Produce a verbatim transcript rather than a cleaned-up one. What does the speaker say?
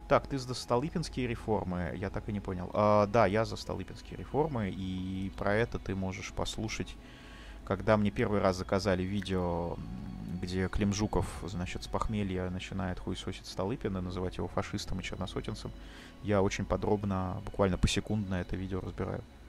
Так, ты за Столыпинские реформы? Я так и не понял. А, да, я за Столыпинские реформы, и про это ты можешь послушать, когда мне первый раз заказали видео, м, где Клим Жуков, значит, с похмелья начинает хуесосить Столыпина, называть его фашистом и черносотенцем. Я очень подробно, буквально посекундно это видео разбираю.